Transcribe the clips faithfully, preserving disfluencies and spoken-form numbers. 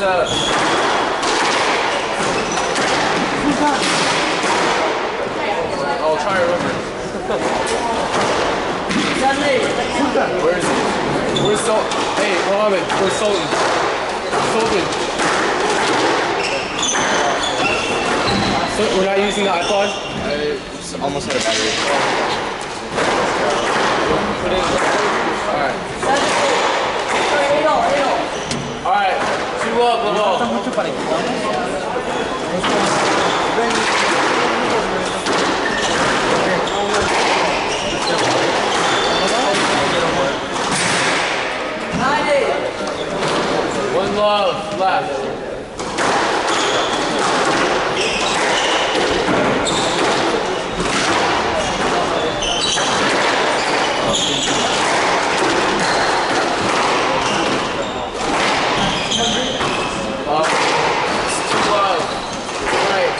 up? I'll try to remember. Where is he? Where's Sultan? Hey, Mohammed, where's Sultan? Sultan. So we're not using the iPod? I almost had a battery. Put it in. Alright. Alright, two up, Lalo. One love left. Up. It's too low. Right.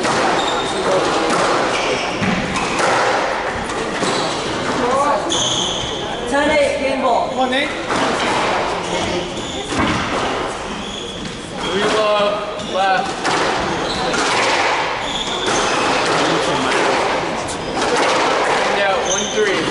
ten eight, game ball. Come on, Nate. Three love left. Yeah, one three.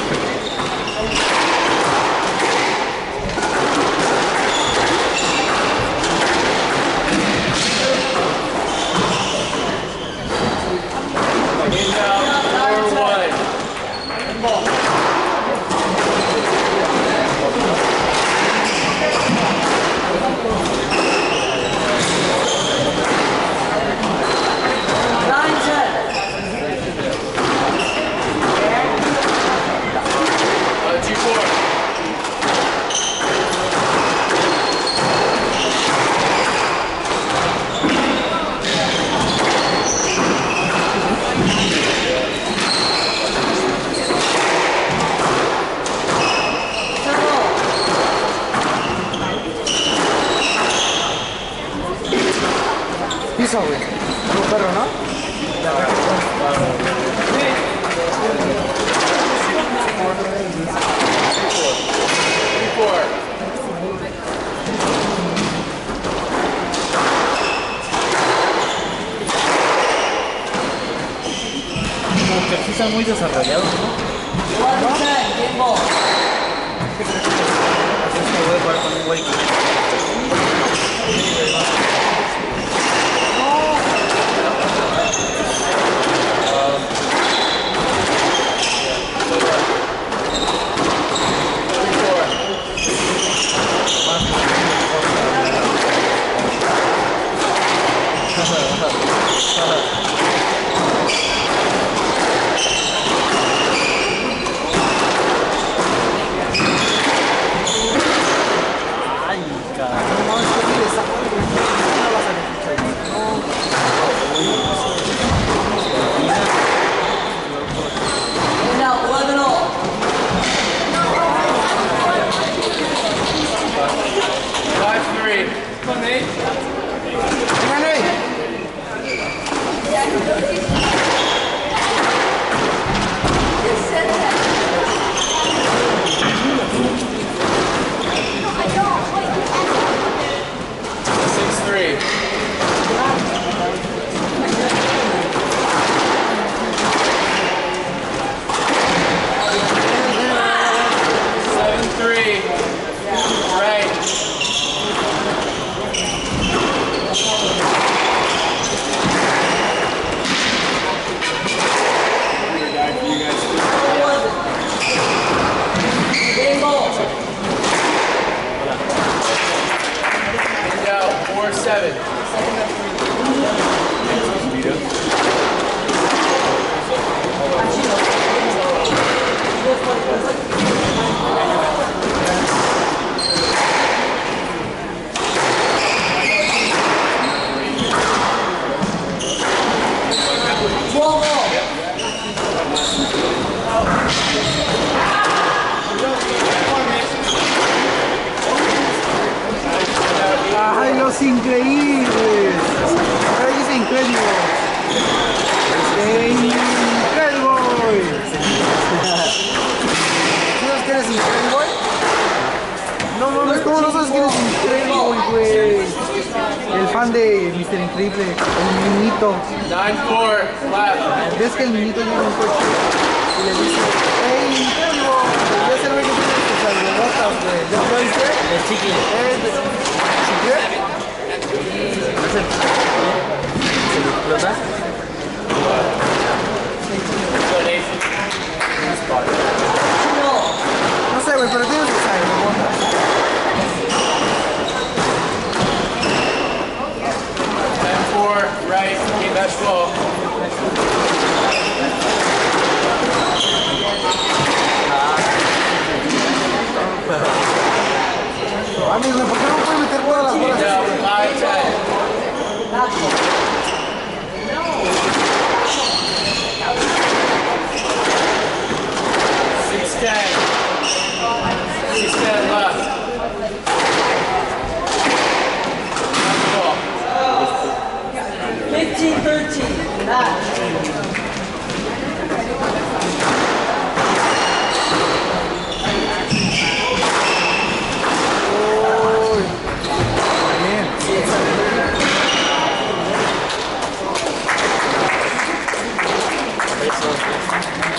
Piso, güey. Un perro, ¿no? Como que sí están muy desarrollados, ¿no? Así es que voy a jugar con un güey que... Ay, cabrón. fan de mister Increíble, el niñito. nine four, left. ¿Ves que el niñito llega a un coche y le dice, hey, Incredible, ya se ve que tiene tus algodotas, güey. ¿Ya lo viste? El chicle. Es de... ¿Chicle? ¿No es el ¿Se lo explota? No sé, güey, pero tiene sus algodotas. ten four, right. Keep that slow. Amigo, ¿por qué no puede meter todas las bolas? No, five ten. six ten. six ten left. fifteen thirteen. Match. Bien.